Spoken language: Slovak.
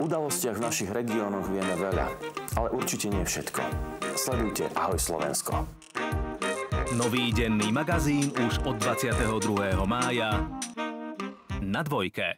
udalostiach v našich regiónoch vieme veľa, ale určite nie všetko. Sledujte Ahoj Slovensko. Nový denný magazín už od 22. mája na Dvojke.